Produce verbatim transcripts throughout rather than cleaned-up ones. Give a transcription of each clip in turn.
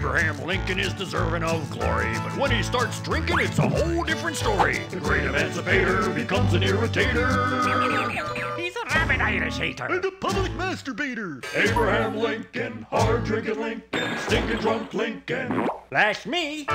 Abraham Lincoln is deserving of glory, but when he starts drinking, it's a whole different story. The great emancipator becomes an irritator. He's a rabid Irish hater. And a public masturbator. Abraham Lincoln, hard drinking Lincoln, stinking drunk Lincoln. That's me.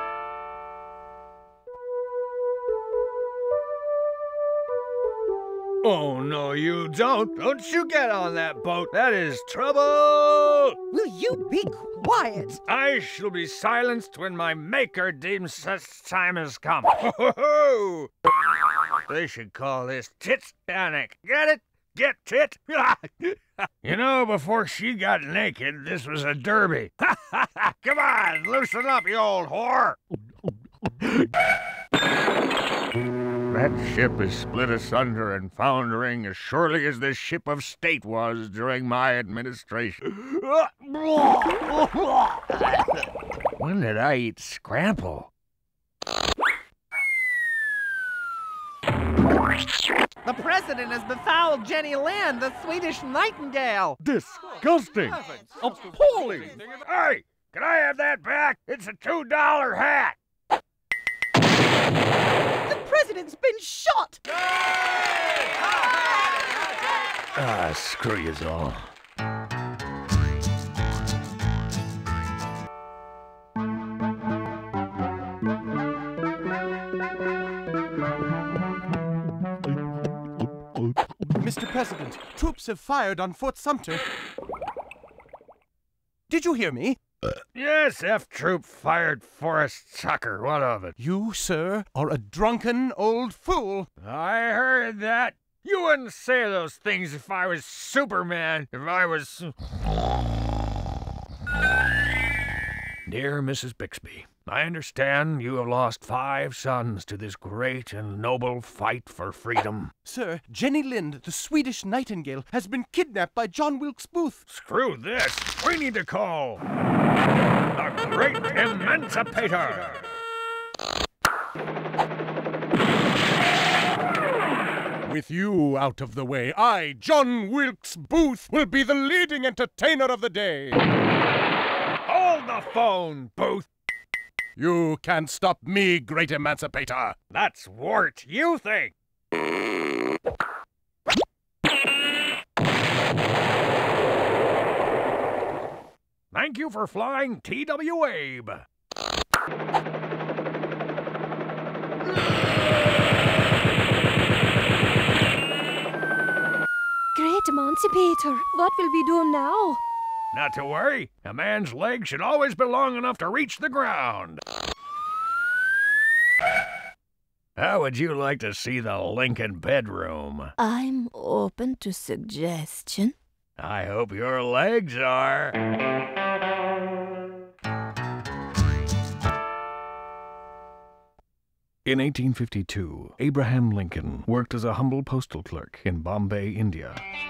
Oh, no, you don't. Don't you get on that boat. That is trouble. Will you be quiet? I shall be silenced when my maker deems such time has come. Ho, ho, ho. They should call this Titanic. Get it? Get tit? You know, before she got naked, this was a derby. Come on, loosen up, you old whore. That ship is split asunder and foundering as surely as this ship of state was during my administration. When did I eat scramble? The president has befouled Jenny Lind, the Swedish nightingale. Disgusting! Appalling! Hey, can I have that back? It's a two dollar hat! The president's been shot! Ah, screw yous all. Mister President, troops have fired on Fort Sumter. Did you hear me? Yes, F-Troop fired Forrest Tucker. What of it? You, sir, are a drunken old fool. I heard that. You wouldn't say those things if I was Superman, if I was... Dear Missus Bixby, I understand you have lost five sons to this great and noble fight for freedom. Sir, Jenny Lind, the Swedish nightingale, has been kidnapped by John Wilkes Booth. Screw this. We need to call the Great Emancipator. With you out of the way, I, John Wilkes Booth, will be the leading entertainer of the day. Hold the phone, Booth. You can't stop me, Great Emancipator. That's what you think. Thank you for flying T W Abe. Great Emancipator, what will we do now? Not to worry. A man's legs should always be long enough to reach the ground. How would you like to see the Lincoln bedroom? I'm open to suggestion. I hope your legs are. In eighteen fifty-two, Abraham Lincoln worked as a humble postal clerk in Bombay, India.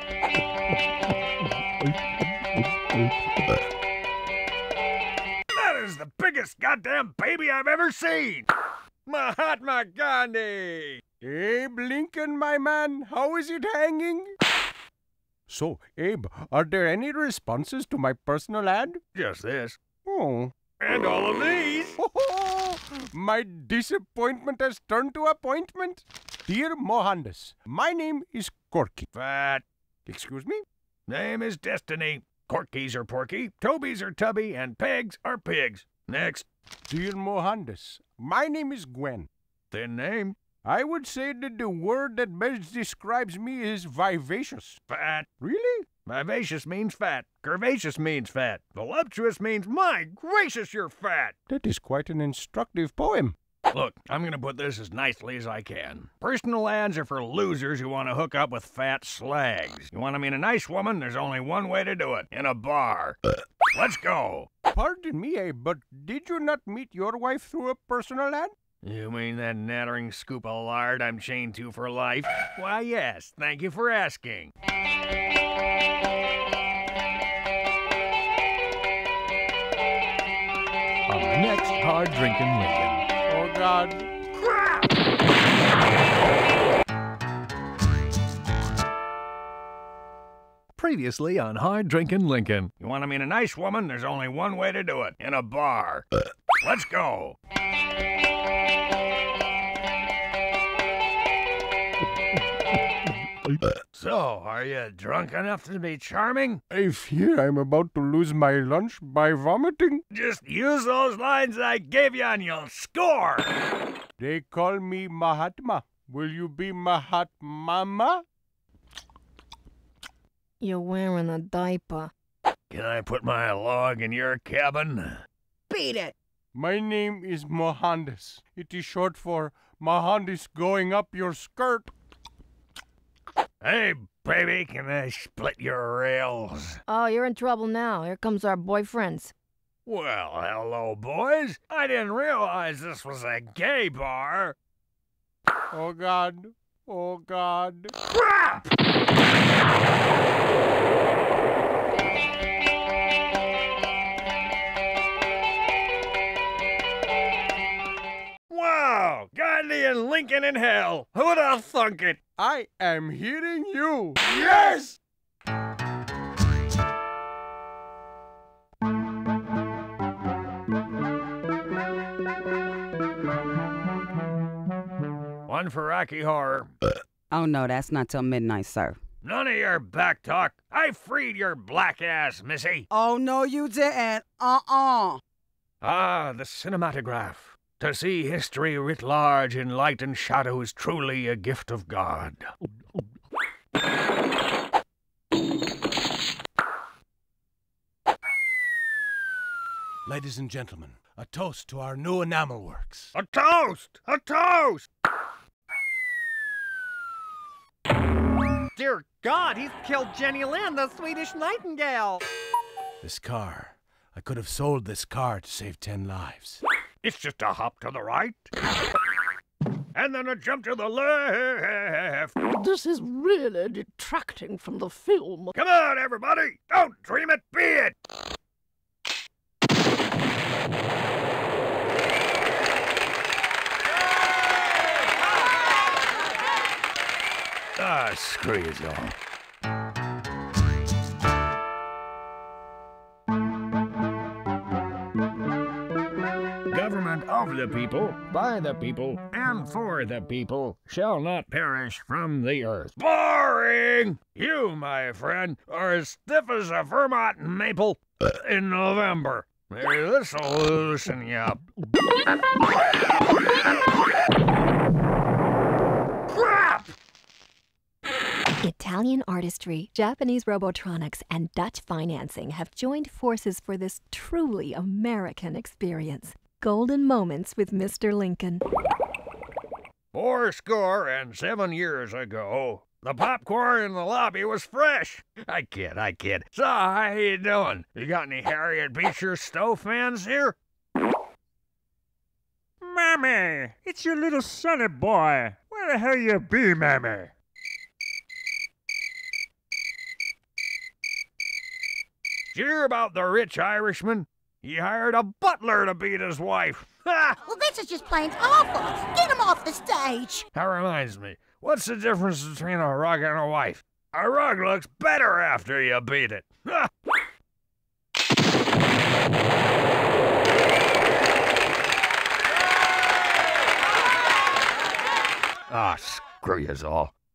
That is the biggest goddamn baby I've ever seen! Mahatma Gandhi! Abe Lincoln, my man, how is it hanging? So, Abe, are there any responses to my personal ad? Just this. Oh. And all of these! My disappointment has turned to appointment. Dear Mohandas, my name is Corky. Fat. Excuse me? Name is Destiny. Corkies are porky, Tobies are tubby, and pegs are pigs. Next. Dear Mohandas, my name is Gwen. Thin name. I would say that the word that best describes me is vivacious. Fat. Really? Vivacious means fat. Curvaceous means fat. Voluptuous means, my gracious, you're fat. That is quite an instructive poem. Look, I'm gonna put this as nicely as I can. Personal ads are for losers who want to hook up with fat slags. You want to meet a nice woman? There's only one way to do it. In a bar. Let's go. Pardon me, Abe, but did you not meet your wife through a personal ad? You mean that nattering scoop of lard I'm chained to for life? Why, yes. Thank you for asking. On the next Hard Drinkin' Lincoln. Oh, God. Pre Previously on Hard Drinkin' Lincoln. You want to meet a nice woman? There's only one way to do it. In a bar. Let's go. So, are you drunk enough to be charming? I fear I'm about to lose my lunch by vomiting. Just use those lines I gave you and you'll score. They call me Mahatma. Will you be Mahatmama? You're wearing a diaper. Can I put my log in your cabin? Beat it. My name is Mohandas. It is short for Mohandas going up your skirt. Hey, baby, can I split your rails? Oh, you're in trouble now. Here comes our boyfriends. Well, hello, boys. I didn't realize this was a gay bar. Oh, God. Oh, God. Crap! Wow! Gandhi and Lincoln in hell. Who'd have thunk it? I am hitting you. Yes! One for Rocky Horror. Oh, no, that's not till midnight, sir. None of your back talk. I freed your black ass, missy. Oh, no, you didn't. Uh-uh. Ah, the cinematograph. To see history writ large in light and shadow is truly a gift of God. Ladies and gentlemen, a toast to our new enamel works. A toast! A toast! Dear God, he's killed Jenny Lind, the Swedish nightingale. This car. I could have sold this car to save ten lives. It's just a hop to the right. And then a jump to the left. This is really detracting from the film. Come on, everybody! Don't dream it, be it! Ah, screw you all. Government of the people, by the people, and for the people, shall not perish from the earth. Boring! You, my friend, are as stiff as a Vermont maple in November. Maybe this'll loosen you up. Crap! Italian artistry, Japanese robotronics, and Dutch financing have joined forces for this truly American experience. Golden moments with Mister Lincoln. Four score and seven years ago, the popcorn in the lobby was fresh. I kid, I kid. So, how you doing? You got any Harriet Beecher Stowe fans here? Mammy, it's your little sonny boy. Where the hell you be, Mammy? Did you hear about the rich Irishman? He hired a butler to beat his wife. Ha! Well, this is just plain awful. Get him off the stage. That reminds me, what's the difference between a rug and a wife? A rug looks better after you beat it. Ha! Ah, screw yous all.